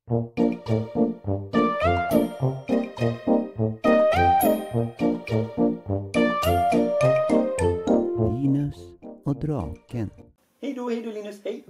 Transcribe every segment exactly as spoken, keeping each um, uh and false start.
Linus och draken. Hej då, hej då Linus, hej.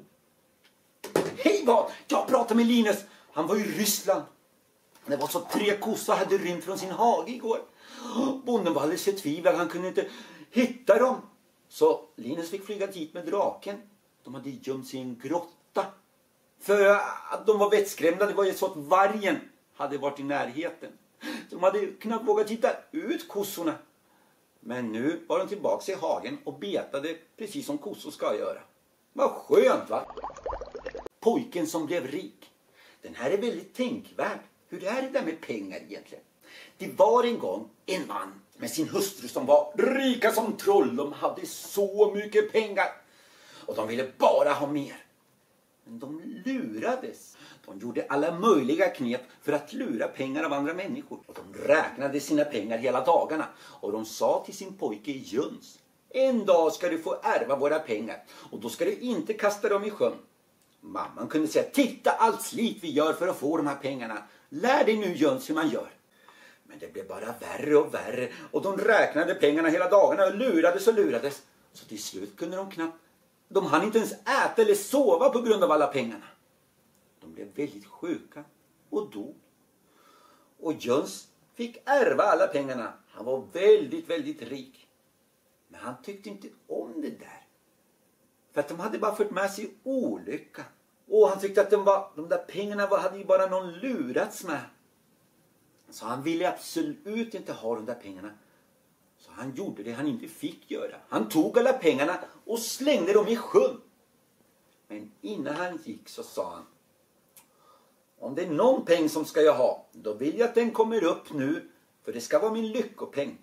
Hej vad! Jag pratade med Linus. Han var i Ryssland. Det var så tre kossor hade rymt från sin hage igår. Bonden var alldeles förtvivlad. Han kunde inte hitta dem. Så Linus fick flyga dit med draken. De hade gömt sig i en grotta. För att de var vettskrämda. Det var ju så att vargen hade varit i närheten. De hade knappt vågat titta ut kossorna. Men nu var de tillbaka i hagen och betade precis som kossor ska göra. Vad skönt va? Pojken som blev rik. Den här är väldigt tänkvärd. Hur är det där med pengar egentligen? Det var en gång en man med sin hustru som var rika som troll. De hade så mycket pengar. Och de ville bara ha mer. Men de lurades. De gjorde alla möjliga knep för att lura pengar av andra människor. Och de räknade sina pengar hela dagarna. Och de sa till sin pojke Jöns: en dag ska du få ärva våra pengar. Och då ska du inte kasta dem i sjön. Mamman kunde säga: titta allt slit vi gör för att få de här pengarna. Lär dig nu Jöns hur man gör. Men det blev bara värre och värre. Och de räknade pengarna hela dagarna och lurades och lurades. Så till slut kunde de knappt... De hann inte ens äta eller sova på grund av alla pengarna. De blev väldigt sjuka och dog. Och Jöns fick ärva alla pengarna. Han var väldigt, väldigt rik. Men han tyckte inte om det där. För att de hade bara fört med sig olycka. Och han tyckte att de, var, de där pengarna var, hade ju bara någon lurats med. Så han ville absolut inte ha de där pengarna. Så han gjorde det han inte fick göra. Han tog alla pengarna och slängde dem i sjön. Men innan han gick så sa han: om det är någon peng som ska jag ha, då vill jag att den kommer upp nu. För det ska vara min lyckopeng.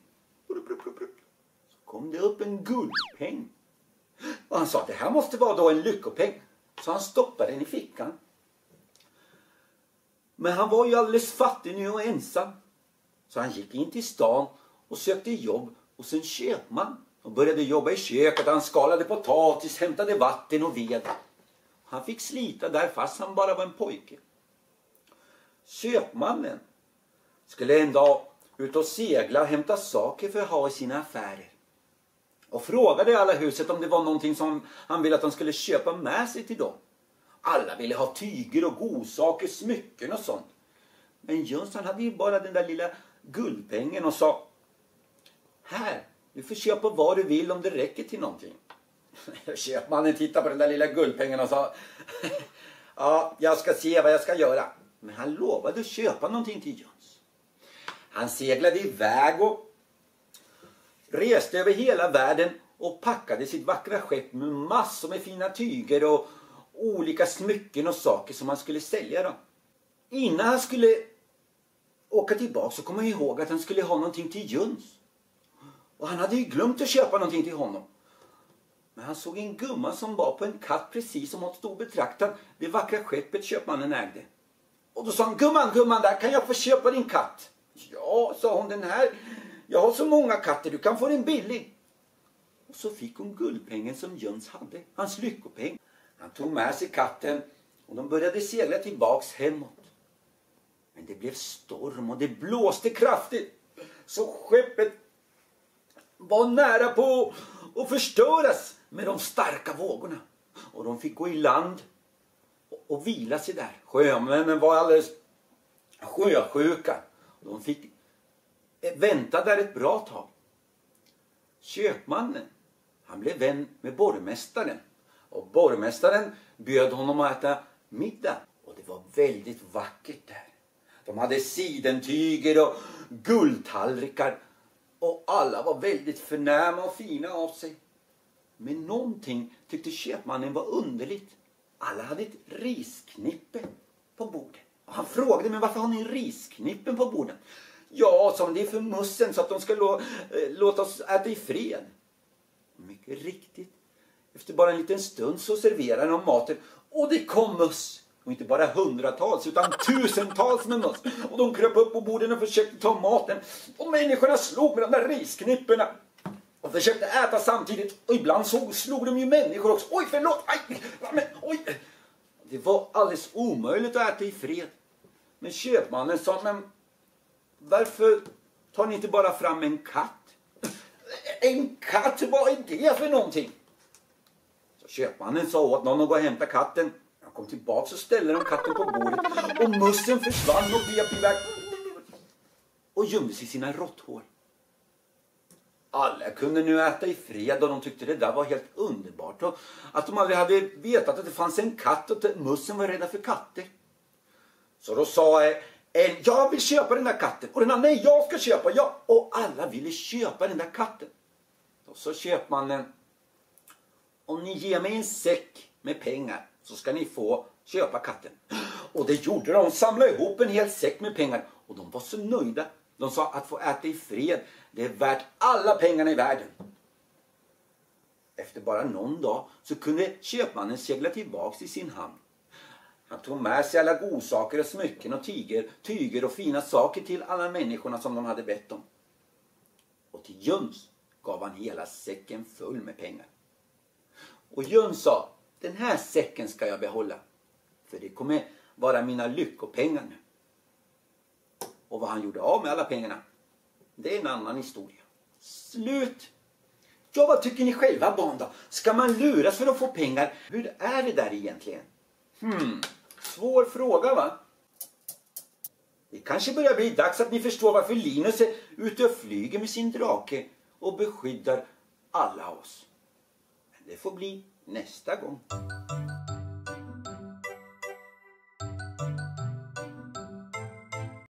Så kom det upp en guldpeng. Och han sa att det här måste vara då en lyckopeng. Så han stoppade den i fickan. Men han var ju alldeles fattig nu och ensam. Så han gick in till stan och sökte jobb hos en köpman. Han började jobba i köket. Han skalade potatis, hämtade vatten och ved. Han fick slita där fast han bara var en pojke. Köpmannen skulle en dag ut och segla och hämta saker för att ha i sina affärer. Och frågade alla huset om det var någonting som han ville att de skulle köpa med sig till dem. Alla ville ha tyger och godsaker, smycken och sånt. Men Jönsson hade ju bara den där lilla guldpengen och sa: här, du får köpa vad du vill om det räcker till någonting. Köpmannen tittade på den där lilla guldpengen och sa: ja, jag ska se vad jag ska göra. Men han lovade att köpa någonting till Jöns. Han seglade iväg och reste över hela världen och packade sitt vackra skepp med massor med fina tyger och olika smycken och saker som han skulle sälja dem. Innan han skulle åka tillbaka så kom han ihåg att han skulle ha någonting till Jöns. Och han hade ju glömt att köpa någonting till honom. Men han såg en gumma som var på en katt precis som hon stod betraktad det vackra skeppet köpmannen ägde. Och då sa han: gumman, gumman, där kan jag få köpa din katt? Ja, sa hon, den här... jag har så många katter, du kan få den billig. Och så fick hon guldpengen som Jöns hade, hans lyckopeng. Han tog med sig katten och de började segla tillbaks hemåt. Men det blev storm och det blåste kraftigt. Så skeppet var nära på att förstöras med de starka vågorna. Och de fick gå i land och, och vila sig där. Sjömännen var alldeles sjösjuka. De fick vänta där ett bra tag. Köpmannen, han blev vän med borgmästaren. Och borgmästaren bjöd honom att äta middag. Och det var väldigt vackert där. De hade sidentyger och guldtallrikar. Och alla var väldigt förnäma och fina av sig. Men någonting tyckte köpmannen var underligt. Alla hade ett risknippe på bordet. Och han frågade: men varför har ni risknippen på borden? Ja, som det är för mussen så att de ska lå, äh, låta oss äta i fred. Mycket riktigt. Efter bara en liten stund så serverade de maten. Och det kom möss. Och inte bara hundratals utan tusentals med möss. Och de kröp upp på borden och försökte ta maten. Och människorna slog med de där risknipporna. Och försökte äta samtidigt. Och ibland så slog de ju människor också. Oj, förlåt! Aj, men, oj. Det var alldeles omöjligt att äta i fred. Men köpmannen sa, men varför tar ni inte bara fram en katt? En katt, vad är det för någonting? Så köpmannen sa åt någon att gå och hämta katten. Han kom tillbaka och ställde de katten på bordet. Och mussen försvann och blev iväg. Och gömde sig i sina råtthår. Alla kunde nu äta i fred och de tyckte det där var helt underbart. Och att de aldrig hade vetat att det fanns en katt och att mussen var rädda för katter. Så då sa en, jag vill köpa den där katten. Och den andra, nej, jag ska köpa. Ja. Och alla ville köpa den där katten. Och så köpmannen, om ni ger mig en säck med pengar så ska ni få köpa katten. Och det gjorde de, samlade ihop en hel säck med pengar. Och de var så nöjda. De sa att få äta i fred, det är värt alla pengarna i världen. Efter bara någon dag så kunde köpmannen segla tillbaks till sin hamn. Han tog med sig alla godsaker och smycken och tyger, tyger och fina saker till alla människorna som de hade bett om. Och till Jöns gav han hela säcken full med pengar. Och Jöns sa, den här säcken ska jag behålla. För det kommer vara mina lyckopengar nu. Och vad han gjorde av med alla pengarna, det är en annan historia. Slut! Ja, vad tycker ni själva barn då? Ska man luras för att få pengar? Hur är det där egentligen? Hmm, svår fråga va? Det kanske börjar bli dags att ni förstår varför Linus är ute och flyger med sin drake och beskyddar alla oss. Men det får bli nästa gång.